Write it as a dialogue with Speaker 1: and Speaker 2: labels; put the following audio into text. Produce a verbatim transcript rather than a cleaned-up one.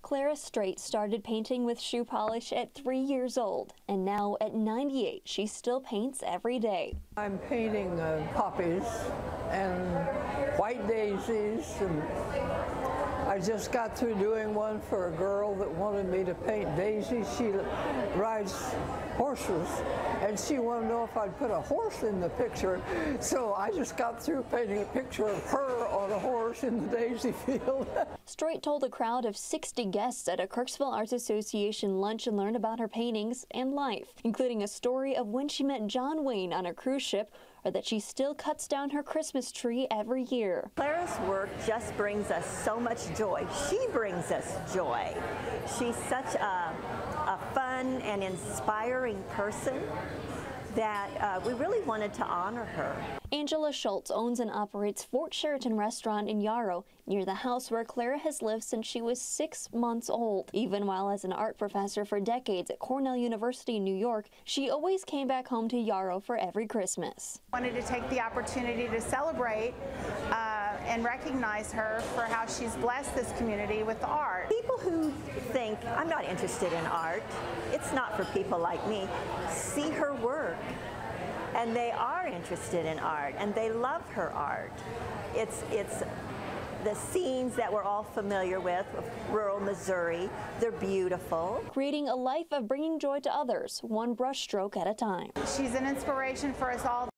Speaker 1: Clara Straight started painting with shoe polish at three years old, and now at ninety-eight, she still paints every day.
Speaker 2: I'm painting uh, poppies and white daisies, and I just got through doing one for a girl that wanted me to paint daisies. She rides horses, and she wanted to know if I'd put a horse in the picture, so I just got through painting a picture of her on a horse in the daisy field.
Speaker 1: Straight told a crowd of sixty guests at a Kirksville Arts Association lunch and learned about her paintings and life, including a story of when she met John Wayne on a cruise ship, or that she still cuts down her Christmas tree every year.
Speaker 3: Clara's work just brings us so much joy. She brings us joy. She's such a, a fun and inspiring person that uh, we really wanted to honor her.
Speaker 1: Angela Schultz owns and operates Fort Sheraton Restaurant in Yarrow, near the house where Clara has lived since she was six months old. Even while as an art professor for decades at Cornell University in New York, she always came back home to Yarrow for every Christmas.
Speaker 4: I wanted to take the opportunity to celebrate uh, and recognize her for how she's blessed this community with art.
Speaker 3: People who think, I'm not interested in art, it's not for people like me, see her work. And they are interested in art, and they love her art. It's, it's the scenes that we're all familiar with, rural Missouri. They're beautiful.
Speaker 1: Creating a life of bringing joy to others, one brushstroke at a time.
Speaker 4: She's an inspiration for us all.